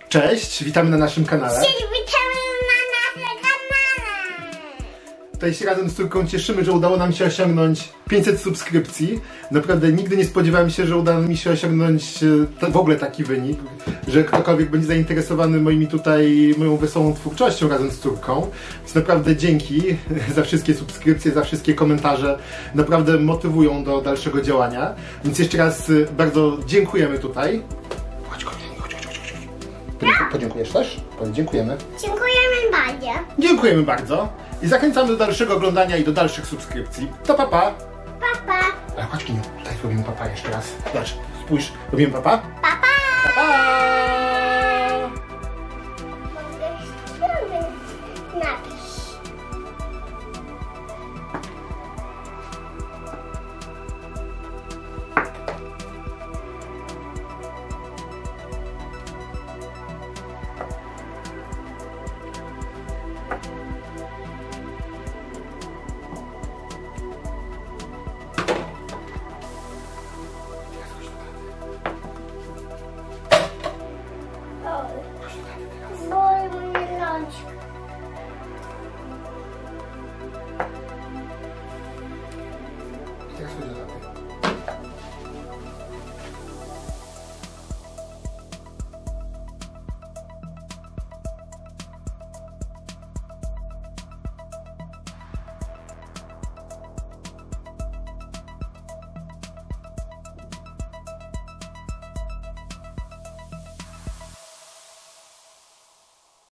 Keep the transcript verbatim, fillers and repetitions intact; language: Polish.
Cześć, witamy na naszym kanale. Cześć, witamy na naszym kanale. Tutaj się razem z córką cieszymy, że udało nam się osiągnąć pięćset subskrypcji. Naprawdę nigdy nie spodziewałem się, że uda mi się osiągnąć w ogóle taki wynik, że ktokolwiek będzie zainteresowany moimi tutaj, moją wesołą twórczością razem z córką. Więc naprawdę dzięki za wszystkie subskrypcje, za wszystkie komentarze. Naprawdę motywują do dalszego działania. Więc jeszcze raz bardzo dziękujemy tutaj. Chodź, chodź, chodź, chodź, chodź. Podziękujesz też? Dziękujemy. Dziękujemy bardzo. Dziękujemy bardzo. I zachęcamy do dalszego oglądania i do dalszych subskrypcji. To papa. Papa. Ale chodź, Kiniu, tutaj robimy papa jeszcze raz. Zobacz, spójrz, robimy papa.